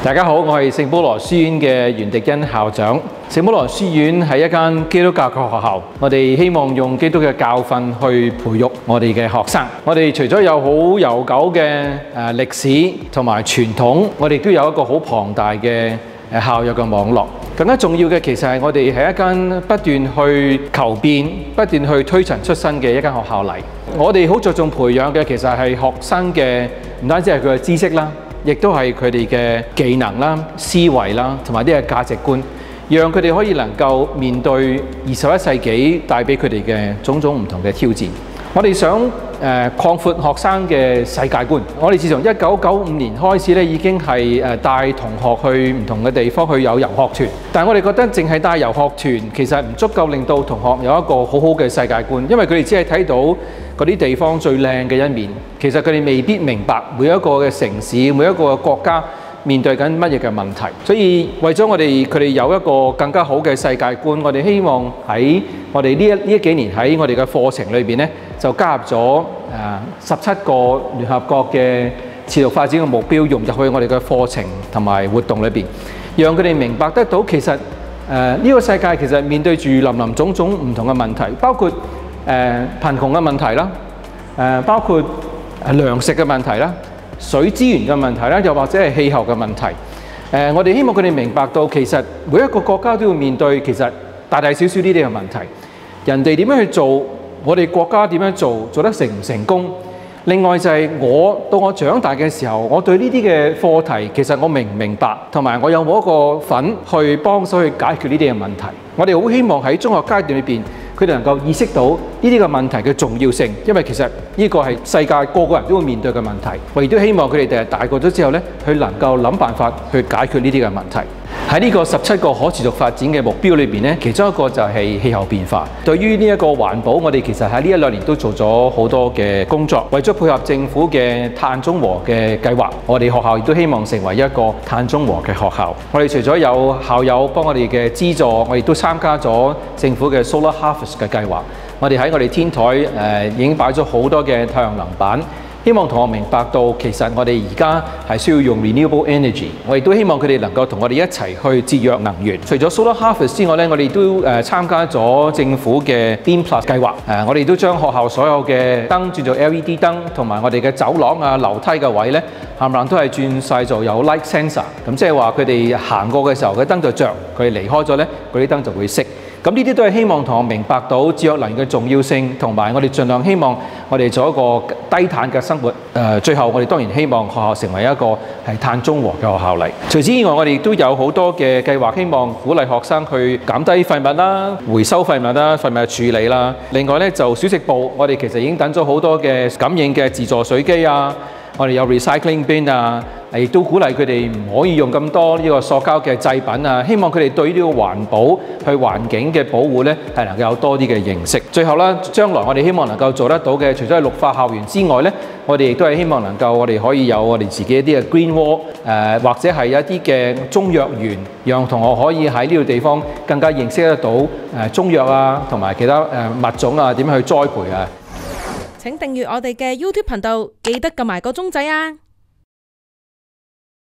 大家好，我係聖保羅書院嘅袁迪恩校長。聖保羅書院係一間基督教嘅學校，我哋希望用基督嘅教訓去培育我哋嘅學生。我哋除咗有好悠久嘅歷史同埋傳統，我哋都有一個好龐大嘅校友嘅網絡。更加重要嘅其實係我哋係一間不斷去求變、不斷去推陳出新嘅一間學校嚟。我哋好着重培養嘅其實係學生嘅，唔單止係佢嘅知識啦，亦都係佢哋嘅技能啦、思維啦，同埋啲嘅價值觀，讓佢哋可以能夠面對21世紀帶俾佢哋嘅種種唔同嘅挑戰。我哋想擴闊學生嘅世界觀。我哋自從1995年開始咧，已經係帶同學去唔同嘅地方去有遊學團。但係我哋覺得淨係帶遊學團其實唔足夠令到同學有一個好好嘅世界觀，因為佢哋只係睇到嗰啲地方最靚嘅一面，其實佢哋未必明白每一個嘅城市、每一個嘅國家面對緊乜嘢嘅問題。所以為咗佢哋有一個更加好嘅世界觀，我哋希望喺我哋呢幾年喺我哋嘅課程裏邊咧，就加入咗17個聯合國嘅持續發展嘅目標融入去我哋嘅課程同埋活動裏邊，讓佢哋明白得到其實呢個世界其實面對住林林種種唔同嘅問題，包括貧窮嘅問題啦，包括糧食嘅問題啦、水資源嘅問題啦，又或者係氣候嘅問題。我哋希望佢哋明白到其實每一個國家都要面對其實大大小小呢啲嘅問題。人哋點樣去做，我哋國家點樣做，做得成唔成功？另外就係到我長大嘅時候，我對呢啲嘅課題其實我明唔明白，同埋我有冇一個份去幫手去解決呢啲嘅問題。我哋好希望喺中學階段裏邊，佢哋能夠意識到呢啲嘅問題嘅重要性，因為其實呢個係世界個個人都會面對嘅問題。我亦都希望佢哋第日大個咗之後咧，佢能夠諗辦法去解決呢啲嘅問題。喺呢個17個可持續發展嘅目標裏邊咧，其中一個就係氣候變化。對於呢一個環保，我哋其實喺呢1-2年都做咗好多嘅工作，為咗配合政府嘅碳中和嘅計劃，我哋學校亦都希望成為一個碳中和嘅學校。我哋除咗有校友幫我哋嘅資助，我亦都參加咗政府嘅 Solar Harvest 嘅計劃。我哋喺我哋天台已經擺咗好多嘅太陽能板。希望同學明白到，其實我哋而家係需要用 renewable energy。我亦都希望佢哋能夠同我哋一齊去節約能源。除咗 Solar Harvest 之外咧，我哋都參加咗政府嘅 Beam Plus 計劃。我哋都將學校所有嘅燈轉做 LED 燈，同埋我哋嘅走廊啊、樓梯嘅位咧，冚唪唥都係轉晒做有 light sensor。咁即係話佢哋行過嘅時候，個燈就着；佢哋離開咗咧，嗰啲燈就會熄。咁呢啲都係希望同學明白到節約能源嘅重要性，同埋我哋盡量希望我哋做一個低碳嘅生活。最後我哋當然希望學校成為一個係碳中和嘅學校嚟。除此以外，我哋都有好多嘅計劃，希望鼓勵學生去減低廢物啦、回收廢物啦、廢物處理啦。另外咧就小食部，我哋其實已經等咗好多嘅感應嘅自助水機啊。我哋有 recycling bin 啊，亦都鼓勵佢哋唔可以用咁多呢個塑膠嘅製品啊。希望佢哋對呢個環保、去環境嘅保護咧，係能夠有多啲嘅認識。最後啦，將來我哋希望能夠做得到嘅，除咗係綠化校園之外咧，我哋亦都係希望能夠我哋可以有我哋自己一啲嘅 green wall， 或者係一啲嘅中藥園，讓同學可以喺呢個地方更加認識得到中藥啊，同埋其他物種啊點樣去栽培啊。 請訂閱我哋嘅 YouTube 頻道，記得撳埋個鐘仔啊！